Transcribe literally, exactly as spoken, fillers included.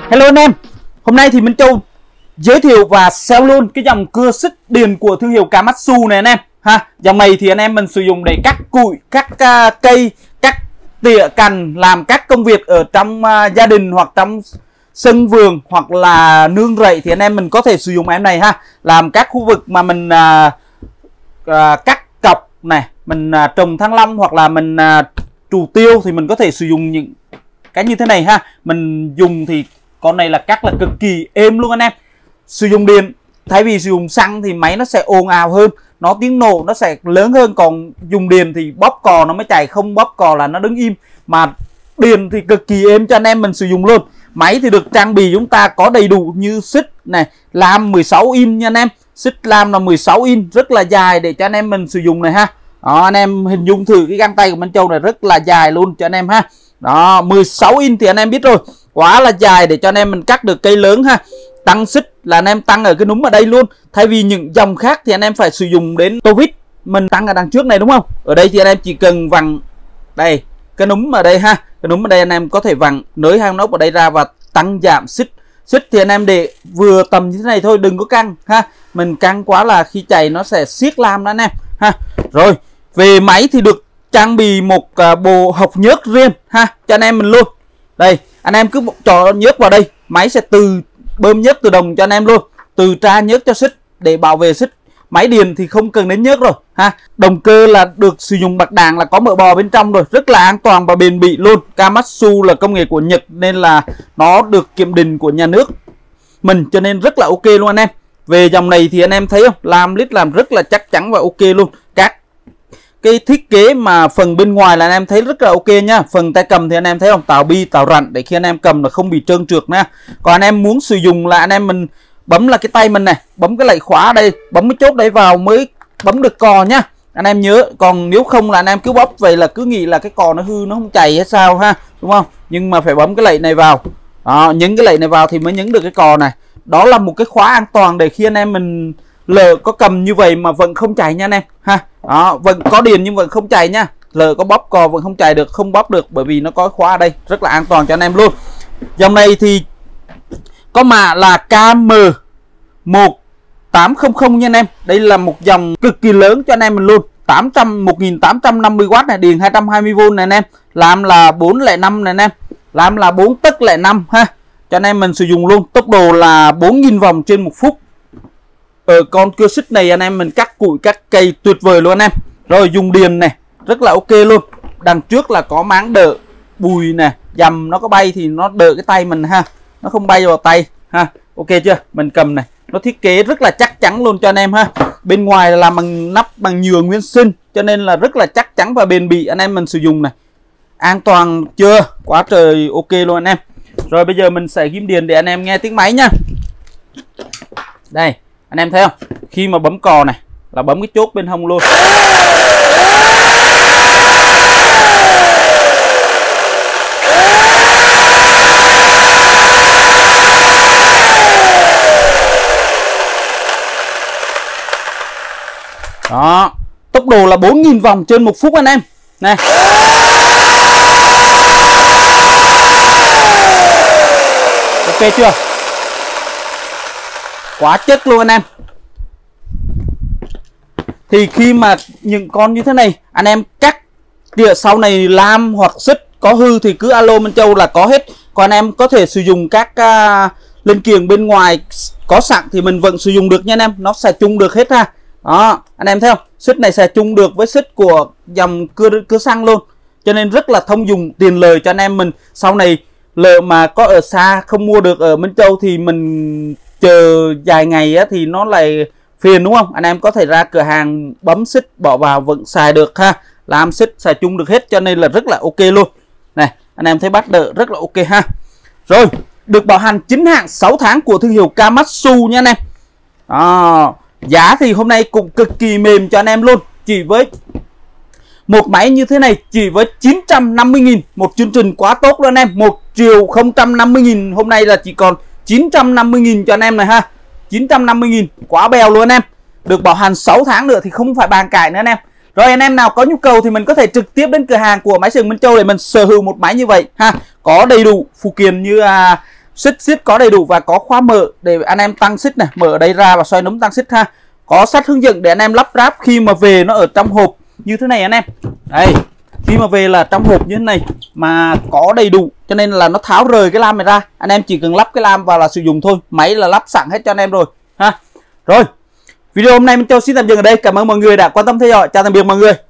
Hello anh em, hôm nay thì Minh Châu giới thiệu và sell luôn cái dòng cưa xích điền của thương hiệu Kamatsu này anh em ha. Dòng này thì anh em mình sử dụng để cắt củi, cắt uh, cây, cắt tỉa cành, làm các công việc ở trong uh, gia đình hoặc trong sân vườn hoặc là nương rẫy thì anh em mình có thể sử dụng em này ha. Làm các khu vực mà mình uh, uh, cắt cọc này, mình uh, trồng thanh long hoặc là mình uh, trù tiêu thì mình có thể sử dụng những cái như thế này ha. Mình dùng thì con này là cắt là cực kỳ êm luôn anh em. Sử dụng điện thay vì sử dụng xăng thì máy nó sẽ ồn ào hơn, nó tiếng nổ nó sẽ lớn hơn. Còn dùng điện thì bóp cò nó mới chạy, không bóp cò là nó đứng im. Mà điện thì cực kỳ êm cho anh em mình sử dụng luôn. Máy thì được trang bị chúng ta có đầy đủ như xích này, lam mười sáu inch nha anh em. Xích lam là mười sáu inch rất là dài để cho anh em mình sử dụng này ha. Đó, anh em hình dung thử cái găng tay của Minh Châu này rất là dài luôn cho anh em ha. Đó, mười sáu inch thì anh em biết rồi, quá là dài để cho anh em mình cắt được cây lớn ha. Tăng xích là anh em tăng ở cái núm ở đây luôn. Thay vì những dòng khác thì anh em phải sử dụng đến tô vít, mình tăng ở đằng trước này đúng không? Ở đây thì anh em chỉ cần vặn đây cái núm ở đây ha, cái núm ở đây anh em có thể vặn nới hang nóc ở đây ra và tăng giảm xích. Xích thì anh em để vừa tầm như thế này thôi, đừng có căng ha. Mình căng quá là khi chạy nó sẽ siết lam đó anh em ha. Rồi về máy thì được trang bị một uh, bộ hộc nhớt riêng ha cho anh em mình luôn. Đây anh em cứ cho nhớt vào đây, máy sẽ từ bơm nhớt tự động cho anh em luôn, từ tra nhớt cho xích để bảo vệ xích. Máy điện thì không cần đến nhớt rồi ha. Động cơ là được sử dụng bạc đạn là có mỡ bò bên trong rồi, rất là an toàn và bền bỉ luôn. Kamatsu là công nghệ của Nhật nên là nó được kiểm định của nhà nước mình, cho nên rất là ok luôn anh em. Về dòng này thì anh em thấy không, làm lít làm rất là chắc chắn và ok luôn. Các cái thiết kế mà phần bên ngoài là anh em thấy rất là ok nhá. Phần tay cầm thì anh em thấy không, tạo bi tạo rặn để khi anh em cầm là không bị trơn trượt nha. Còn anh em muốn sử dụng là anh em mình bấm là cái tay mình này, bấm cái lệnh khóa ở đây, bấm cái chốt đấy vào mới bấm được cò nhá. Anh em nhớ, còn nếu không là anh em cứ bóp vậy là cứ nghĩ là cái cò nó hư, nó không chạy hay sao ha, đúng không? Nhưng mà phải bấm cái lệnh này vào. Đó, nhấn cái lệnh này vào thì mới nhấn được cái cò này. Đó là một cái khóa an toàn để khi anh em mình lỡ có cầm như vậy mà vẫn không chạy nha anh em ha. Đó, vẫn có điện nhưng vẫn không chạy nha. Lỡ có bóp cò vẫn không chạy được, không bóp được bởi vì nó có khóa ở đây, rất là an toàn cho anh em luôn. Dòng này thì có mã là K M một tám không không nha anh em. Đây là một dòng cực kỳ lớn cho anh em mình luôn. tám trăm một nghìn tám trăm năm mươi oát này, điện hai trăm hai mươi vôn này anh em. Làm là bốn không năm này anh em. Làm là bốn tấc lẻ năm ha. Cho anh em mình sử dụng luôn. Tốc độ là bốn nghìn vòng trên một phút. Ở con cưa xích này anh em mình cắt củi cắt cây tuyệt vời luôn anh em. Rồi dùng điện này rất là ok luôn. Đằng trước là có máng đỡ bùi nè, dầm nó có bay thì nó đỡ cái tay mình ha, nó không bay vào tay ha. Ok chưa? Mình cầm này, nó thiết kế rất là chắc chắn luôn cho anh em ha. Bên ngoài là làm bằng nắp bằng nhựa nguyên sinh cho nên là rất là chắc chắn và bền bỉ anh em mình sử dụng này. An toàn chưa? Quá trời ok luôn anh em. Rồi bây giờ mình sẽ ghim điện để anh em nghe tiếng máy nha. Đây anh em thấy không, khi mà bấm cò này là bấm cái chốt bên hông luôn. Đó, tốc độ là bốn nghìn vòng trên một phút anh em này. Ok chưa? Quá chất luôn anh em. Thì khi mà những con như thế này anh em cắt tỉa sau này lam hoặc xích có hư thì cứ alo Minh Châu là có hết. Còn anh em có thể sử dụng các uh, linh kiện bên ngoài có sẵn thì mình vẫn sử dụng được nha anh em, nó sẽ chung được hết ha. Đó, anh em thấy không? Xích này sẽ chung được với xích của dòng cưa cưa xăng luôn. Cho nên rất là thông dụng, tiền lời cho anh em mình. Sau này lỡ mà có ở xa không mua được ở Minh Châu thì mình chờ vài ngày á, thì nó lại phiền đúng không? Anh em có thể ra cửa hàng bấm xích bỏ vào vẫn xài được ha. Làm xích xài chung được hết cho nên là rất là ok luôn. Này, anh em thấy bắt đỡ rất là ok ha. Rồi, được bảo hành chính hãng sáu tháng của thương hiệu Kamatsu nha anh em. Đó. Giá thì hôm nay cũng cực kỳ mềm cho anh em luôn. Chỉ với một máy như thế này chỉ với chín trăm năm mươi nghìn. Một chương trình quá tốt luôn anh em. một triệu không trăm năm mươi nghìn. Hôm nay là chỉ còn chín trăm năm mươi nghìn cho anh em này ha. chín trăm năm mươi nghìn. Quá bèo luôn anh em. Được bảo hành sáu tháng nữa thì không phải bàn cãi nữa anh em. Rồi anh em nào có nhu cầu thì mình có thể trực tiếp đến cửa hàng của máy sườn Minh Châu để mình sở hữu một máy như vậy ha. Có đầy đủ phụ kiện như à, xích xích có đầy đủ và có khóa mở để anh em tăng xích này, mở ở đây ra và xoay núm tăng xích ha. Có sách hướng dẫn để anh em lắp ráp khi mà về nó ở trong hộp như thế này anh em. Đây, khi mà về là trong hộp như thế này mà có đầy đủ, cho nên là nó tháo rời cái lam này ra, anh em chỉ cần lắp cái lam vào là sử dụng thôi, máy là lắp sẵn hết cho anh em rồi ha. Rồi, video hôm nay mình Châu xin tạm dừng ở đây. Cảm ơn mọi người đã quan tâm theo dõi. Chào tạm biệt mọi người.